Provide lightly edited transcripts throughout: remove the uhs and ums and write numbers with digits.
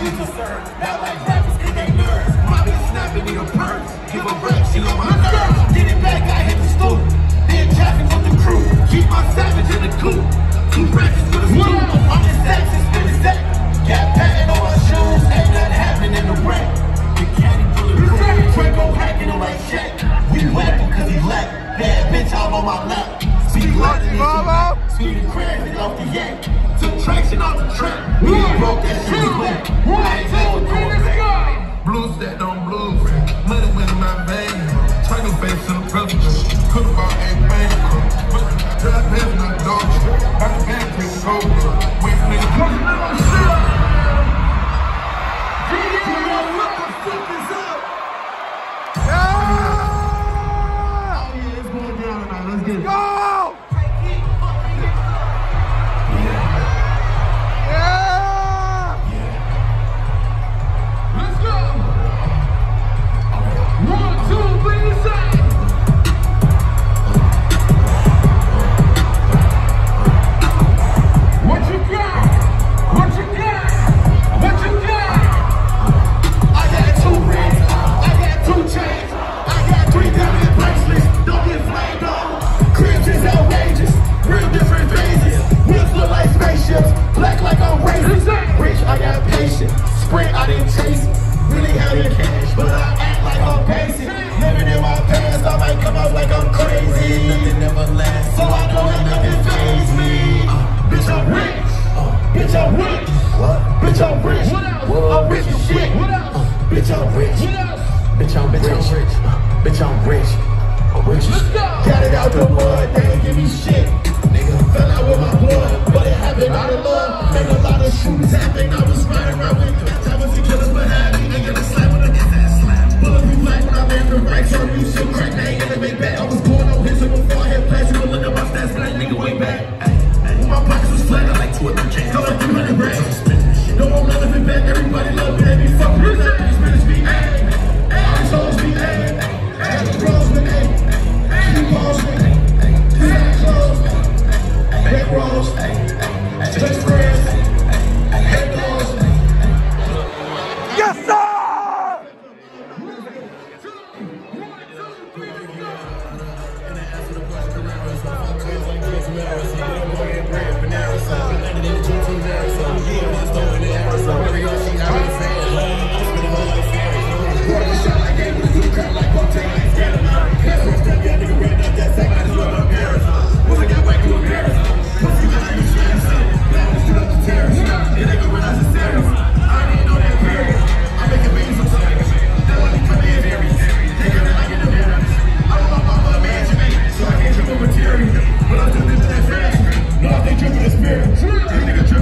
used to serve. Now like rappers get they nerves. My bitch snapping me a purse. Give a break, she on my nerves. Get it back, I hit the stool. Then traffic with the crew. Keep my savage in the coop. 2 branches with a stool. I'm in sex, it's been a sec. Got patent on my shoes. Ain't nothing happening in the wreck. The caddy full of crew. Draco hacking on like Shaq. We weapon cause he left. Bad bitch all on my lap. Speed speeding crazy off the yank. Took traction off the track. We broke that shit wet. I ain't never going back. Blues that don't blues. Money in my vein. Triangle face in the president. Could've bought a bank. Drive past my dog. Got the band pretty cold. Wait, nigga, come on, shit. What the fuck is up? Oh yeah, it's going down tonight. Let's get it. Go! Bitch, I'm rich. Got it out the mud, they ain't give me shit. Nigga, fell out with my blood, but it happened out of love. Made a lot of shootings happen, I was riding around with that time was the killers behind me. Ain't gonna slap when I get that slap. Bullet be black when I land from right, so you shit crack, they ain't gonna make back. I was born on his before I had plastic, but look at my stats, but that nigga way back. When my pockets was flat, I like 2 or 3 chains. Go like 300 racks. Don't want none of it back, everybody love me, they be fucking with that. These bitches be ayy, these hoes be ayy. The bros with A, you balls with A, design clothes, back rolls, just friends, head goals. Yes, sir! But I do this with that fast. No, they dripping the spirit. These niggas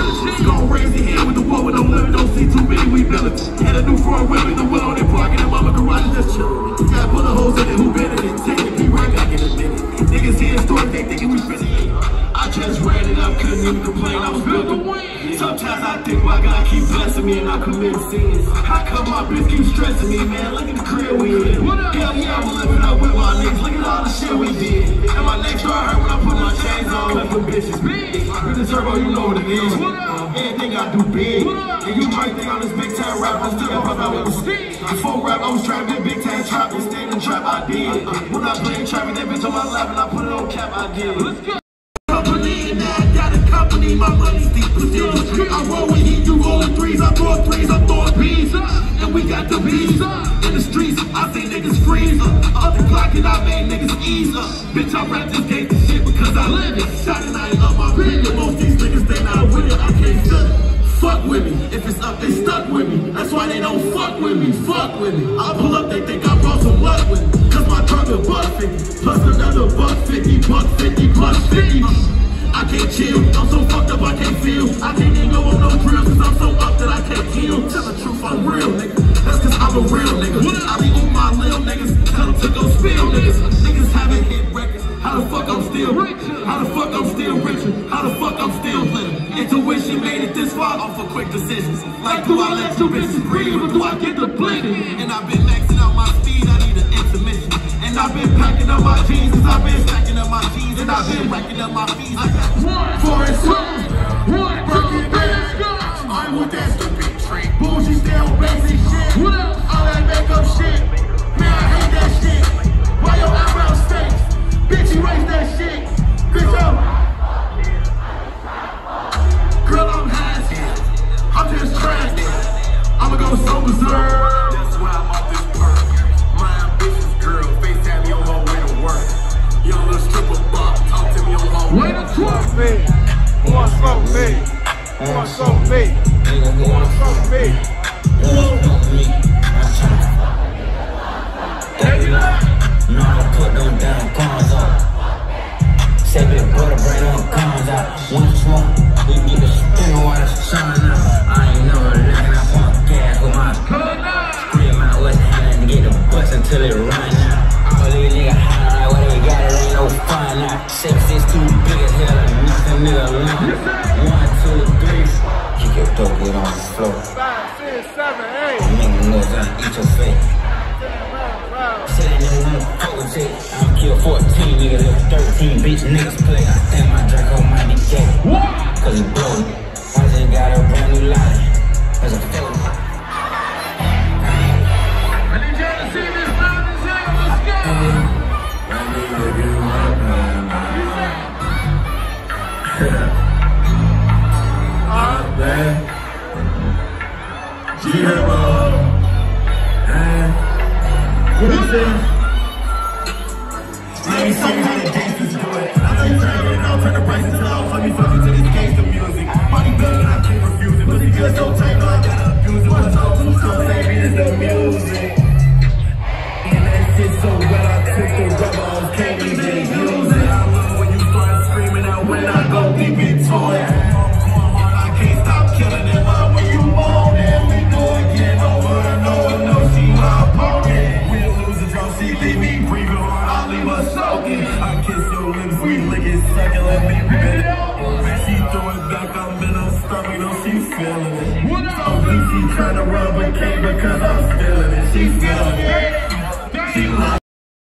village. Gon' raise your hand with the one with no limit. Don't see too many, we village. Had a new front wheel with the wheel on it, parking in mama garage, just chillin'. Gotta put the hoes in it, who been in it? Take it, be right back in a minute. Niggas hearing stories, they thinking we finished. I just ran it up, couldn't even complain, I was built to win. Sometimes I think my God keep blessing me and I commit sins. How come my bitch keep stressing me, man? Look at the crib we in. Hell yeah, I'm living up with my niggas. Look at all the shit we did. And my neck start hurt when I put my chains on. Left them bitches big. With the turbo, you know what it is. Anything I do big. And you might think I'm this big time rapper, I still got my with Steve. Before rap, I was trapping big time trap and stayed in trap, I did. When I played trapping, that bitch on my lap and I put it on cap, I did. Let's go. My money's deep still the street. I roll with heat, you rolling threes. I throw threes, I'm throwing bees. And we got the bees in the streets. I say niggas freeze up the clock and I made niggas ease up. Bitch, I rap this gangsta shit because I live it. Shot and I ain't up my opinion. Most these niggas, they not with it. I can't study. Fuck with me. If it's up, they stuck with me. That's why they don't fuck with me. Fuck with me. I pull up, they think I brought some luck with me. Cause my truck is $150. Plus another $150. $150 plus 50. I can't chill, I'm so fucked up I can't feel. I can't even go on no drills cause I'm so up that I can't kill. Tell the truth, I'm real, nigga. That's cause I'm a real nigga. I be on my little niggas, tell them to go spill, niggas. Niggas haven't hit records. How the fuck I'm still rich? How the fuck I'm still richer? How the fuck I'm still living? Intuition made it this far off of quick decisions. Like do I let two bitches breathe or do I get the blinking? And I've been maxing out my speed, I need an intermission. And I've been packing up my jeans, cause I've been stacking up my jeans. And I've been racking up my fees. I got 4 and 2, 1, Birkin bag. I'm with that stupid trick. Bougie still basic shit. All that makeup shit. Man, I hate that shit. Why your eyebrows stinks? Bitch, erase that shit. Bitch, yo. Girl, I'm high as hell. I'm just trash. I'ma go so berserk. That's why I'm off this perk. My ambitious girl, FaceTime me on her way to work. Young little stripper buck, talk to me on her way to twerk. Who wants smoke me? Who wants smoke me? Who wants smoke me? Who wants smoke me? No, I put them damn cons up. Say big brother, bring them cons out. One smoke, we get the spin while the sun out. I ain't never looking, I pump gas with my scream out what's happening to get the bus until it run out. All these niggas high like what they got, it ain't no fun now. 6 is too big as hell, and nothing nigga alone. 1, 2, 3. Kick your dope, get on the floor. 5, 6, 7, 8. Make me know that I eat your face. Sitting in one poetry, I'll kill 14 niggas if 13 bitch niggas play. I think my drink on my decay. Cause it blow. I just got a brand new line. There's a photo. I need y'all to see this man is here. Let's go. I need to do my plan. I'm back. Herbo. What is it? I ain't saying how the gangsters do it. I know you turn it out, turn the prices off. Let me fuck into this gangster music. Money better, I can't refuse it. Pussy good, so tight, no, I gotta abuse it. One talk to so baby, it's the music. And that shit so well, I took the rubber off, can't even use it. I love when you start screaming out when I go deep into it. I can't stop killing it, but when you moan it, we do it again over and over. No, she my opponent. She leave me breathing hard, I leave her soaking. I kiss your lips, we lick it, suck it, let me bit it. She throw it back, I'm in her stomach, though she feeling it. So she tryna run, but can't because I'm feeling it. She feeling it.